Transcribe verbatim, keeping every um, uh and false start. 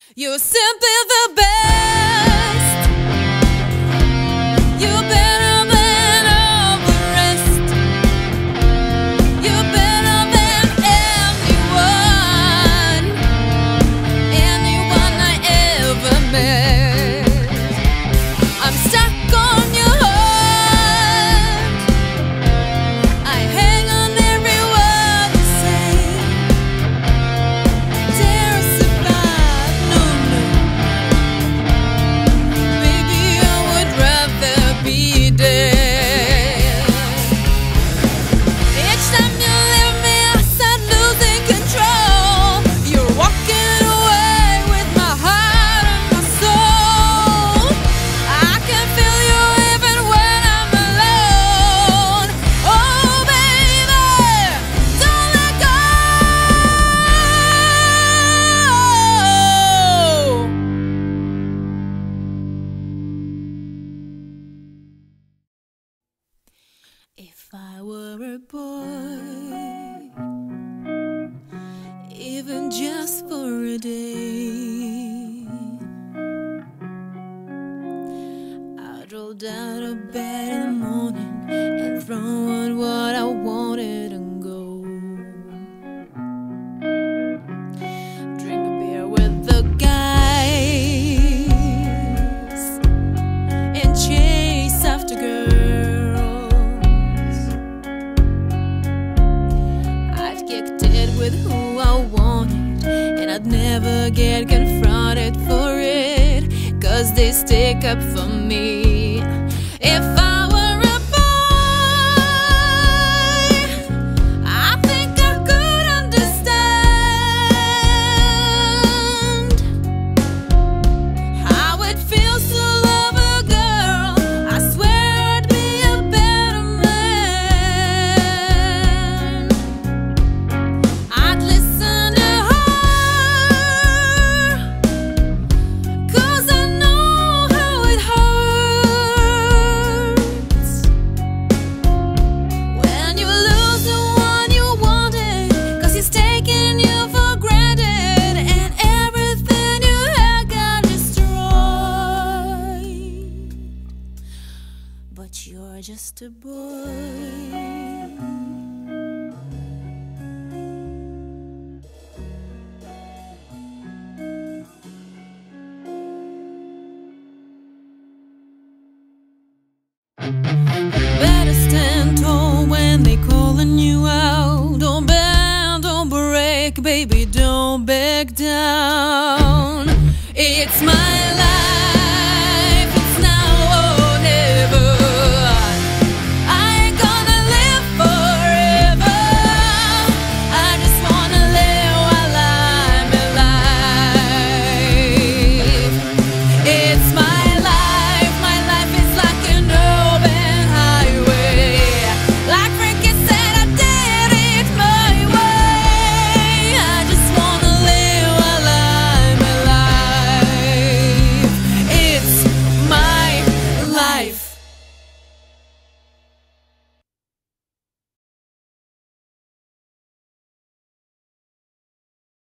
You're simply the best. You're better than all the rest. You're better than anyone, anyone I ever met. I'm stuck on your heart. I hang on every word you say. Dare survive, no, no. Baby, I would rather be dead. Each time you leave me, I start losing control. You're walking away with my heart and my soul. I can feel you even when I'm alone. Oh, baby, don't let go. If I were a boy, even just for a day, I'd roll out of bed in the morning and throw on what I wanted and go. Drink a beer with the guys and chase after girls. I'd kicked it with who I wanted, and I'd never get confronted for it, 'cause they stick up for me. If I were a boy, I think I could understand how it feels to love a girl. I swear I'd be a better man. I'd listen to her, 'cause I know how it hurts when you lose the one you wanted, 'cause he's taking you for granted, and everything you had got destroyed. But you're just a boy. Better stand tall when they calling you out. Don't bend, don't break, baby, don't back down. It's my life.